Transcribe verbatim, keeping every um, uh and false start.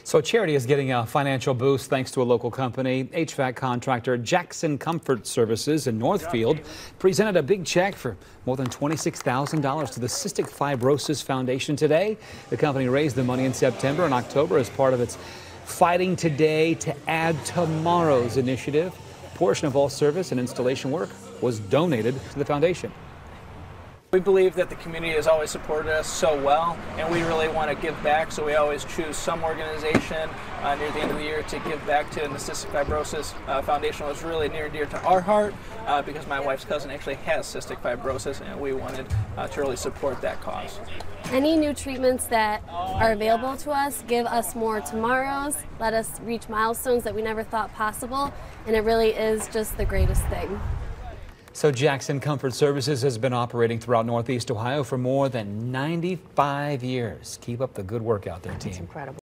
So charity is getting a financial boost thanks to a local company. H V A C contractor Jackson Comfort Services in Northfield presented a big check for more than twenty-six thousand dollars to the Cystic Fibrosis Foundation today. The company raised the money in September and October as part of its Fighting Today to Add Tomorrow's initiative. A portion of all service and installation work was donated to the foundation. We believe that the community has always supported us so well, and we really want to give back, so we always choose some organization uh, near the end of the year to give back to. And the Cystic Fibrosis uh, Foundation was really near and dear to our heart uh, because my wife's cousin actually has cystic fibrosis, and we wanted uh, to really support that cause. Any new treatments that are available to us give us more tomorrows, let us reach milestones that we never thought possible, and it really is just the greatest thing. So Jackson Comfort Services has been operating throughout Northeast Ohio for more than ninety-five years. Keep up the good work out there, team. That's incredible.